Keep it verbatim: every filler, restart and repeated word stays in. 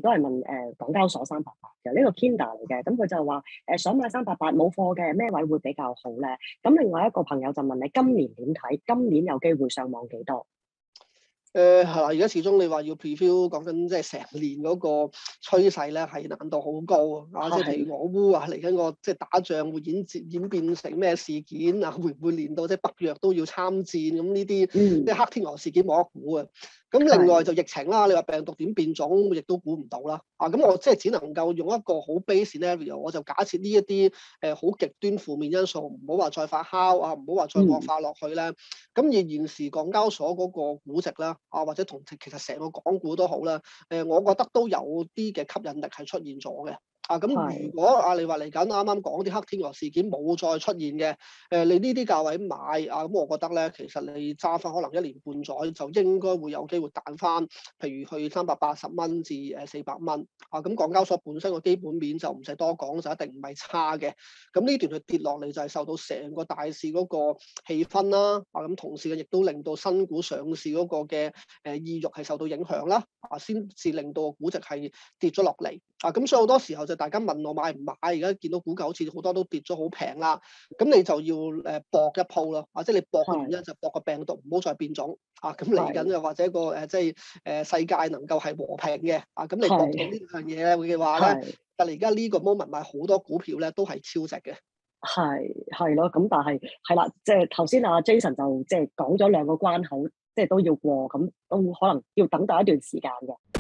都係問誒、呃、港交所三八八嘅呢個 Kinder 嚟嘅，咁佢就話誒、呃、想買三八八冇貨嘅，咩位會比較好咧？咁另外一個朋友就問你今年點睇？今年有機會上網幾多？ 誒係啦，而家始終你話要 preview 講緊即係成年嗰個趨勢咧，係難度好高啊！即係譬如俄烏啊，嚟緊個即係打仗會演演變成咩事件啊？會唔會連到即係北約都要參戰咁呢啲？ 嗯， 即係黑天鵝事件冇得估啊！咁另外就疫情啦，你話病毒點變種，亦都估唔到啦。啊，咁我即係只能夠用一個好 base scenario，我就假設呢一啲誒好極端負面因素，唔好話再發酵啊，唔好話再惡化落去咧。咁、嗯、而現時港交所嗰個估值啦，啊或者同其實成個港股都好啦，誒，我覺得都有啲嘅吸引力係出現咗嘅。啊，咁如果啊你話嚟緊啱啱講啲黑天鵝事件冇再出現嘅，誒、呃、你呢啲價位買啊，咁我覺得咧，其實你揸翻可能一年半載就應該會有機會彈翻，譬如去三百八十蚊至誒四百蚊。啊，咁港交所本身個基本面就唔使多講，就一定唔係差嘅。咁呢段佢跌落嚟就係受到成個大市嗰個氣氛啦，啊咁同時嘅亦都令到新股上市嗰個嘅誒意欲係受到影響啦，啊先至令到個估值係跌咗落嚟。啊，咁所以好多時候就大家問我買唔買，而家見到股價好似好多都跌咗好平啦，咁你就要誒搏一鋪咯，或者你搏嘅原因就搏個病毒唔好再變種，啊咁嚟緊又或者個誒即係誒世界能夠係和平嘅，啊咁你搏到呢樣嘢嘅話咧，但係而家呢個 moment 買好多股票咧都係超值嘅。 係係咯，咁但係係啦，即係頭先阿 Jason 就即係講咗兩個關口，即係都要過，咁都可能要等待一段時間嘅。